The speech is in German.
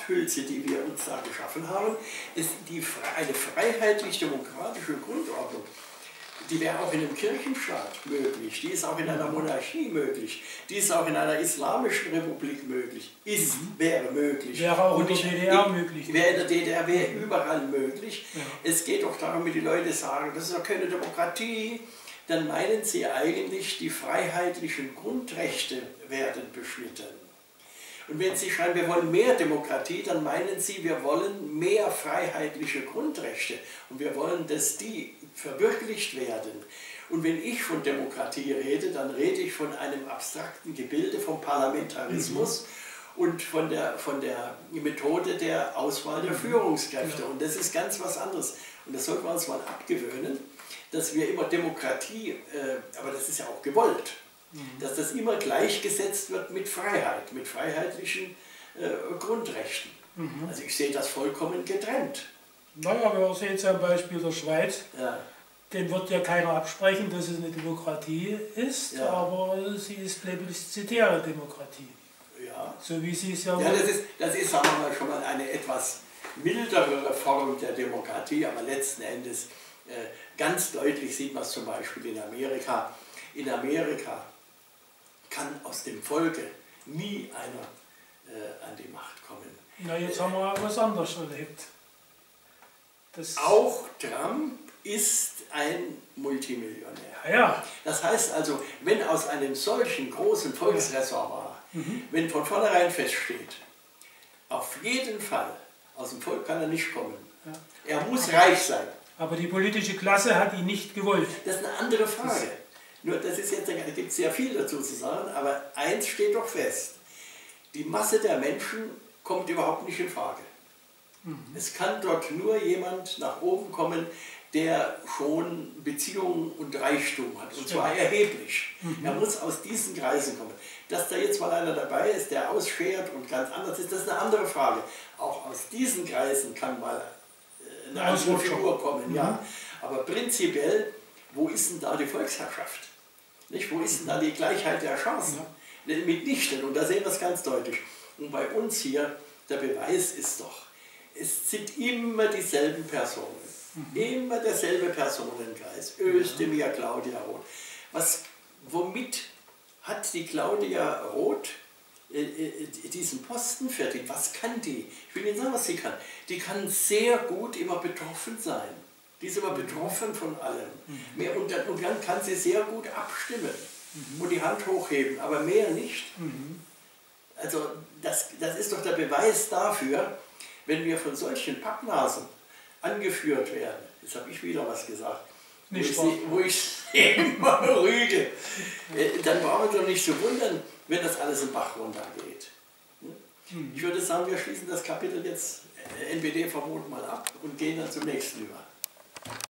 Worthülse, die wir uns da geschaffen haben, ist eine freiheitlich-demokratische Grundordnung. Die wäre auch in einem Kirchenstaat möglich, die ist auch in einer Monarchie möglich, die ist auch in einer islamischen Republik möglich, wäre möglich. Wäre auch in der DDR möglich. Wäre in der DDR, wäre überall möglich. Ja. Es geht doch darum, wenn die Leute sagen, das ist doch keine Demokratie, dann meinen sie eigentlich, die freiheitlichen Grundrechte werden beschnitten. Und wenn Sie schreiben, wir wollen mehr Demokratie, dann meinen Sie, wir wollen mehr freiheitliche Grundrechte und wir wollen, dass die verwirklicht werden. Und wenn ich von Demokratie rede, dann rede ich von einem abstrakten Gebilde, vom Parlamentarismus und von der Methode der Auswahl der Führungskräfte. Und das ist ganz was anderes. Und das sollten wir uns mal abgewöhnen, dass wir immer Demokratie, aber das ist ja auch gewollt, dass das immer gleichgesetzt wird mit Freiheit, mit freiheitlichen Grundrechten. Also ich sehe das vollkommen getrennt. Naja, wir sehen es am Beispiel der Schweiz. Ja. Den wird ja keiner absprechen, dass es eine Demokratie ist, Ja. aber sie ist plebiszitäre Demokratie. Ja. So wie sie es ja... Ja, das ist, sagen wir mal, schon mal eine etwas mildere Form der Demokratie, aber letzten Endes ganz deutlich sieht man es zum Beispiel in Amerika. In Amerika kann aus dem Volke nie einer an die Macht kommen. Na, jetzt haben wir was anderes erlebt. Auch Trump ist ein Multimillionär. Ja. Das heißt also, wenn aus einem solchen großen Volksreservoir, wenn von vornherein feststeht, auf jeden Fall, aus dem Volk kann er nicht kommen. Ja. Er muss reich sein. Aber die politische Klasse hat ihn nicht gewollt. Das ist eine andere Frage. Nur das ist jetzt, da gibt es sehr viel dazu zu sagen, aber eins steht doch fest. Die Masse der Menschen kommt überhaupt nicht in Frage. Es kann dort nur jemand nach oben kommen, der schon Beziehungen und Reichtum hat, und zwar erheblich. Er muss aus diesen Kreisen kommen. Dass da jetzt mal einer dabei ist, der ausschert und ganz anders ist, das ist eine andere Frage. Auch aus diesen Kreisen kann mal eine andere Figur kommen, ja. Aber prinzipiell, wo ist denn da die Volksherrschaft? Nicht? Wo ist denn da die Gleichheit der Chancen? Mitnichten, und da sehen wir es ganz deutlich. Und bei uns hier, der Beweis ist doch, es sind immer dieselben Personen. Immer derselbe Personenkreis. Özdemir, Claudia Roth. Womit hat die Claudia Roth diesen Posten verdient? Was kann die? Ich will Ihnen sagen, was sie kann. Die kann sehr gut immer betroffen sein. Die ist immer betroffen von allem. Und dann kann sie sehr gut abstimmen und die Hand hochheben, aber mehr nicht. Also das ist doch der Beweis dafür, wenn wir von solchen Pappnasen angeführt werden, jetzt habe ich wieder was gesagt, wo ich immer rüge, dann brauchen wir doch nicht zu wundern, wenn das alles im Bach runtergeht. Ich würde sagen, wir schließen das Kapitel jetzt NPD-Verbot mal ab und gehen dann zum nächsten über.